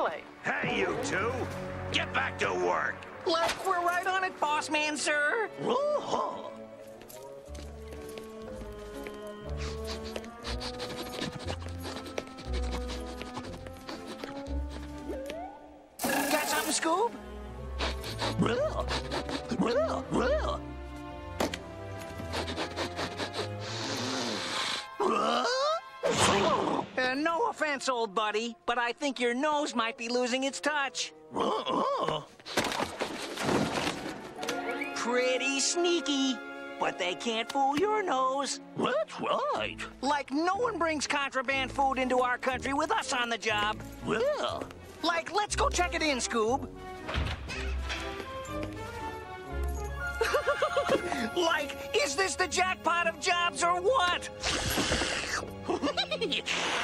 quickly. Hey, you two! Get back to work! Look, we're right on it, boss man, sir. Got something, Scoob? No offense, old buddy, but I think your nose might be losing its touch. Pretty sneaky, but they can't fool your nose. That's right. Like no one brings contraband food into our country with us on the job. Well, Like, let's go check it in, Scoob. Like, is this the jackpot of jobs or what?